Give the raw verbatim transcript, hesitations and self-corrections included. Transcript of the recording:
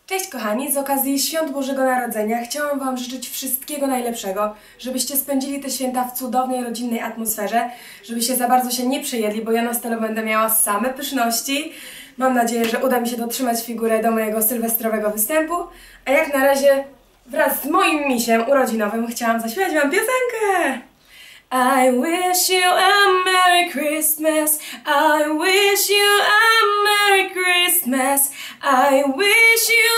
Cześć kochani, z okazji Świąt Bożego Narodzenia chciałam Wam życzyć wszystkiego najlepszego, żebyście spędzili te święta w cudownej, rodzinnej atmosferze, żebyście za bardzo się nie przejedli, bo ja na stole będę miała same pyszności. Mam nadzieję, że uda mi się dotrzymać figurę do mojego sylwestrowego występu, a jak na razie wraz z moim misiem urodzinowym chciałam zaśpiewać Wam piosenkę! I wish you a Merry Christmas, I wish you a Merry Christmas, I wish you